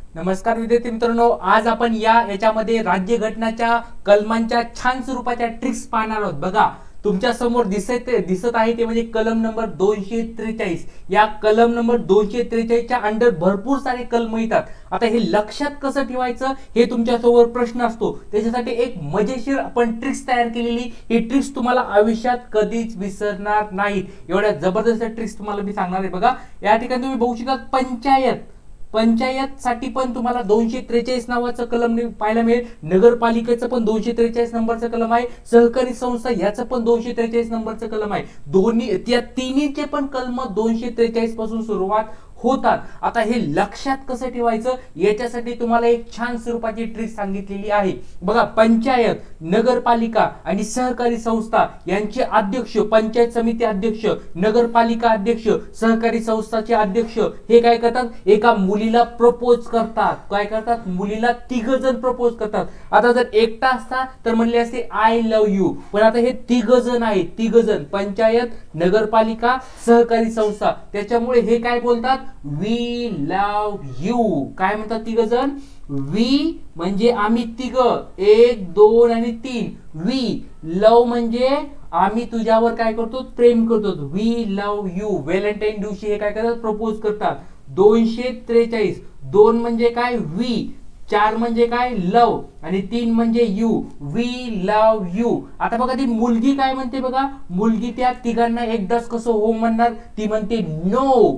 नमस्कार विद्यार्थी मित्रांनो, आज आपण याच्यामध्ये राज्यघटनाच्या कलमांच्या छान स्वरूपाच्या ट्रिक्स पाहणार आहोत। बघा, तुमच्या समोर दिसत आहे ते म्हणजे कलम नंबर 243। या कलम नंबर 243 च्या अंडर भरपूर सारे कलम येतात। आता हे लक्षात कसं ठेवायचं हे तुमच्या समोर प्रश्न असतो। त्याच्यासाठी एक मजेशीर आपण ट्रिक्स तयार केलेली, ही ट्रिक्स तुम्हाला आयुष्यात कधीच विसरणार नाहीत। एवढ्या जबरदस्त ट्रिक्स तुम्हाला मी सांगणार आहे। बघा, या ठिकाणी तुम्ही बघू शकता पंचायत साठी पण तुम्हाला 243 नावाचं कलम पाहायला मिळेल। नगरपालिकेचं पण 243 नंबरचं कलम आहे। सहकारी संस्था याचं पण 243 नंबरचं कलम आहे। दोन्ही त्या तिन्हीचे पण कलम 243 पासून सुरुवात होतात। आता हे लक्षात कसं ठेवायचं याच्यासाठी तुम्हाला एक छान स्वरूपाची ट्रिक सांगितलेली आहे। बघा, पंचायत, नगरपालिका आणि सहकारी संस्था यांचे अध्यक्ष, पंचायत समिती अध्यक्ष, नगरपालिका अध्यक्ष, सहकारी संस्थाचे अध्यक्ष हे काय करतात, एका मुलीला प्रपोज करतात। काय करतात, मुलीला तिघ जण प्रपोज करतात। आता जर एकटा असता तर म्हणले असते आय लव्ह यू, पण आता हे तिघ जण आहेत, तिघ जण, पंचायत, नगरपालिका, सहकारी संस्था, त्याच्यामुळे हे काय बोलतात, वी लव्ह यू। काय म्हणतात तिघ जण, वी म्हणजे आम्ही तिघ, 1 2 आणि 3, वी, लव म्हणजे आम्ही तुझ्यावर काय करतो, प्रेम करतो, वी लव्ह यू। व्हॅलेंटाईन दिवशी हे काय करतात, प्रपोज करतात। 243, 2 म्हणजे काय, वी, 4 म्हणजे काय, लव, आणि 3 म्हणजे यू, वी लव्ह यू। आता बघा, ती मुलगी काय म्हणते, बघा, मुलगी त्या तिघांना एकदाच कसं हो म्हणणार, ती म्हणते नो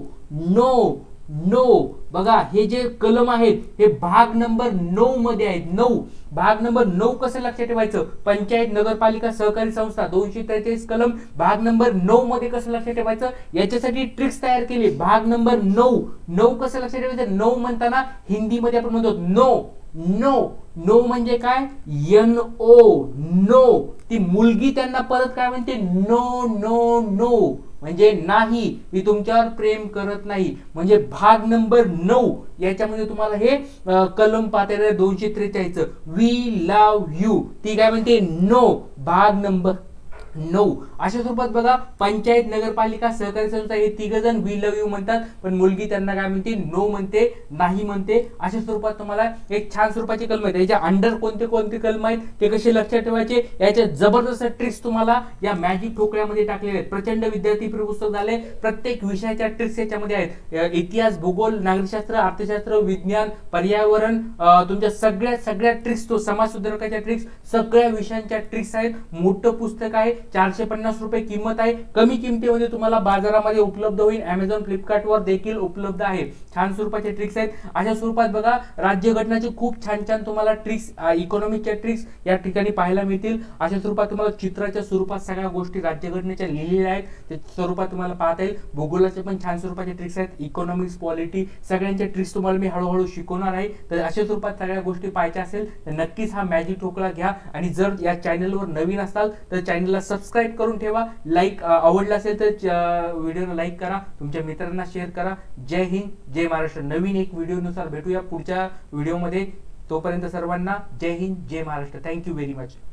नो नो। बघा, हे जे कलम आहेत हे भाग नंबर 9 मध्ये आहेत। 9, भाग नंबर 9 कसं लक्षात ठेवायचं, पंचायत, नगरपालिका, सहकारी संस्था 243 कलम भाग नंबर 9 मध्ये कसं लक्षात ठेवायचं याच्यासाठी ट्रिक्स तयार केली। भाग नंबर 9 कसं लक्षात ठेवायचं, 9 म्हणताना हिंदी मध्ये आपण म्हणतो नो नो। नो म्हणजे काय, एन ओ, नो। ती मुलगी त्यांना परत काय म्हणते, नो नो नो म्हणजे नाही, मी तुमच्यावर प्रेम करत नाही। म्हणजे भाग नंबर 9 याच्यामध्ये तुम्हाला हे कलम पाहता येईल 243, वी लव्ह यू। ती काय म्हणते, नो, भाग नंबर 9। अशा स्वरूपात बघा, पंचायत, नगरपालिका, सहकारी संस्था हे तिघ जण वी लव्ह यू म्हणतात, पण मुलगी त्यांना काय म्हणते, नो म्हणते, नाही म्हणते। अशा स्वरूपात तुम्हाला एक छान स्वरूपाचे कलम आहेत। याच्या अंडर कोणते कोणते कलम आहेत ते कसे लक्षात ठेवायचे याचे जबरदस्त ट्रिक्स तुम्हाला या मॅजिक ठोकळ्यामध्ये टाकलेले आहेत। प्रचंड विद्यार्थी पुस्तक झाले, प्रत्येक विषयाच्या ट्रिक्स याच्यामध्ये आहेत। इतिहास, भूगोल, नागरिकशास्त्र, अर्थशास्त्र, विज्ञान, पर्यावरण, तुमच्या सगळ्या ट्रिक्स, तो समाज सुधारकाच्या ट्रिक्स, सगळ्या विषयांच्या ट्रिक्स आहेत। मोठं पुस्तक आहे, 450 रुपये किंमत आहे। कमी किमतीमध्ये तुम्हाला बाजारामध्ये उपलब्ध होईल, Amazon, फ्लिपकार्ट वर देखील उपलब्ध आहे। छान स्वरूपाचे ट्रिक्स आहेत। अशा स्वरूपात बघा, राज्यघटनाचे खूप छान छान तुम्हाला ट्रिक्स, इकॉनॉमिकच्या ट्रिक्स या ठिकाणी पाहायला मिळतील। अशा स्वरूपात तुम्हाला चित्राच्या स्वरूपात सगळ्या गोष्टी राज्यघटनेच्या लिहिलेल्या आहेत, त्या स्वरूपात तुम्हाला पाहता येईल। भूगोलाचे पण छान स्वरूपाचे ट्रिक्स आहेत, इकॉनॉमिक्स, पॉलिटी, सगळ्यांचे ट्रिक्स तुम्हाला मी हळूहळू शिकवणार आहे। तर अशा स्वरूपात सगळ्या गोष्टी पाहायच्या असेल तर नक्कीच हा मॅजिक ठोकळा घ्या। आणि जर या चॅनलवर नवीन असाल तर चॅनलला सबस्क्राइब करून ठेवा। लाईक आवडला असेल तर व्हिडिओला लाईक करा, तुमच्या मित्रांना शेअर करा। जय हिंद, जय महाराष्ट्र। नवीन एक व्हिडिओ नुसार भेटूया पुढच्या व्हिडिओमध्ये। तोपर्यंत सर्वांना जय हिंद, जय महाराष्ट्र। Thank you very much.